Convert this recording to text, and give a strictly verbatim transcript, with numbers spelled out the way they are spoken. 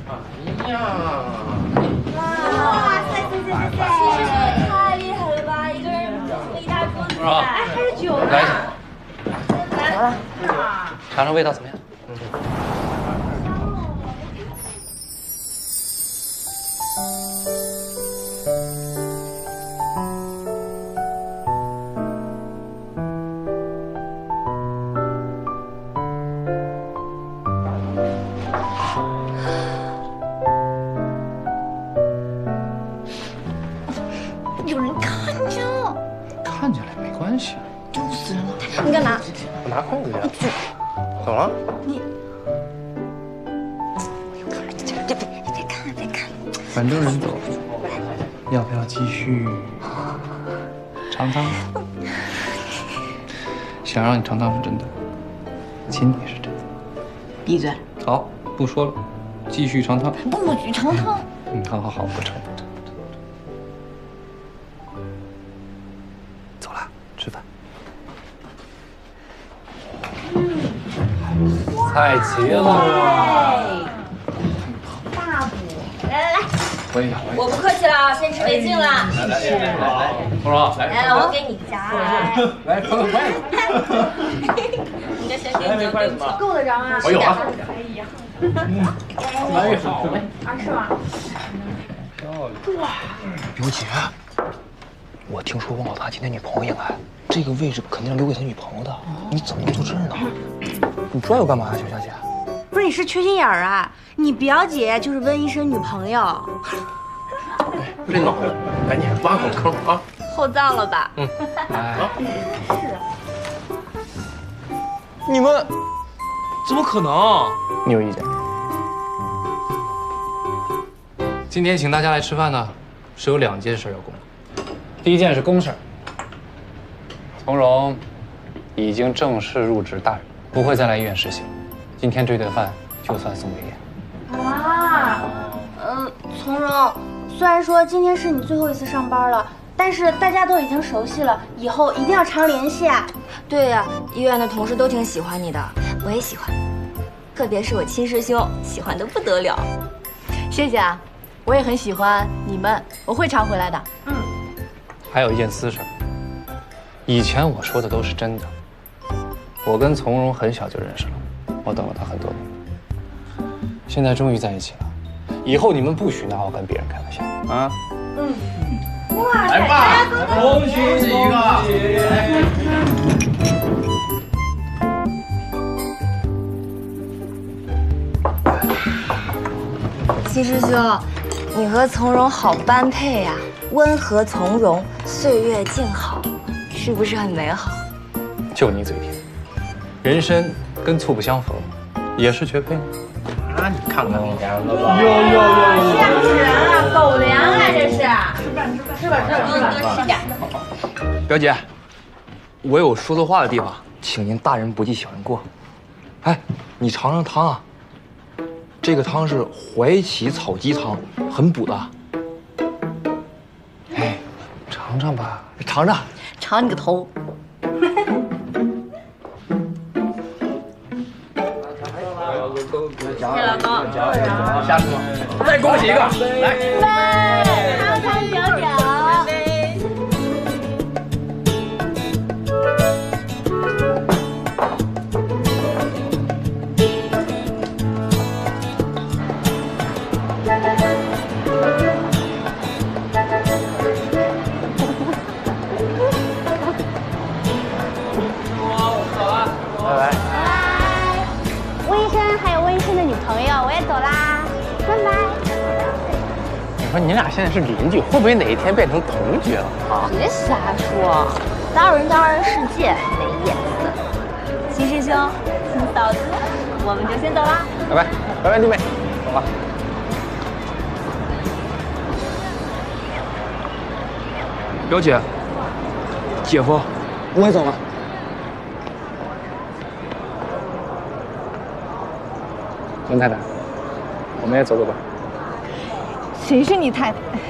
哎呀！ 哇塞塞塞塞！其实太厉害了吧，一个人整了一大桌子菜，哎，还有酒呢。 来，来了，尝尝味道怎么样？嗯。 有人看见了， 看见了没关系， 丢死人了！你干嘛？ 我拿筷子去。怎么了？ 你，别别别看别看！ 反正人走了，要不要继续尝尝？想让你尝尝是真的，亲你是真的。 闭嘴！ 好，不说了，继续尝尝。 不许尝尝！ 嗯，好好好，不尝不尝。走了，吃饭。菜齐了。 大补！来来来， 我也要。 我不客气了啊，先吃为敬了。 来来来来，蓉蓉， 来，我给你夹。 来，尝尝筷子。 你这先给你夹，对不起。够得着啊！ 我有啊。 可以呀。 越来越好呗。 啊，是吗？ 哇，表姐，我听说王老大今天女朋友也来，这个位置肯定是留给他女朋友的。你怎么能坐这儿呢？你转悠干嘛呀，小佳姐？ 不是你是缺心眼儿啊！你表姐就是温医生女朋友。 这脑子，赶紧挖个坑啊！ 后葬了吧？ 嗯，来。 你们怎么可能？ 你有意见？今天请大家来吃饭呢，是有两件事要公布。第一件是公事，从容已经正式入职大人，不会再来医院实习了。今天这顿饭就算送给你。 啊，呃，从容，虽然说今天是你最后一次上班了，但是大家都已经熟悉了，以后一定要常联系啊。 对呀，医院的同事都挺喜欢你的，我也喜欢，特别是我亲师兄，喜欢的不得了。 谢谢啊，我也很喜欢你们，我会常回来的。 嗯。 还有一件私事，以前我说的都是真的。我跟从容很小就认识了，我等了她很多年，现在终于在一起了。以后你们不许拿我跟别人开玩笑啊！ 嗯。哇来吧，恭喜你一个！ 亲师兄，你和从容好般配呀、啊，温和从容，岁月静好，是不是很美好？ 就你嘴甜，人参跟醋不相逢，也是绝配呢。 啊，你看看你家了吧？ 哟哟哟！吓死人了，狗粮啊这是！吃饭吃饭吃吧吃吧吃吧，吃点。 表姐，我有说错话的地方，请您大人不计小人过。哎，你尝尝汤啊，这个汤是淮起草鸡汤，很补的。 哎，尝尝吧， 尝尝。 尝你个头！ 谢老公， 下次再恭喜一个，来， 长长久久。 拜拜。 温医生还有温医生的女朋友，我也走啦，拜拜。 你说你俩现在是邻居，会不会哪一天变成同居了啊？ 别瞎说，当人当人世界没眼色。秦师兄，嫂子，我们就先走啦， 拜拜，拜拜，弟妹，走吧。 表姐，姐夫，我也走了。 温太太，我们也走走吧。 谁是你太太？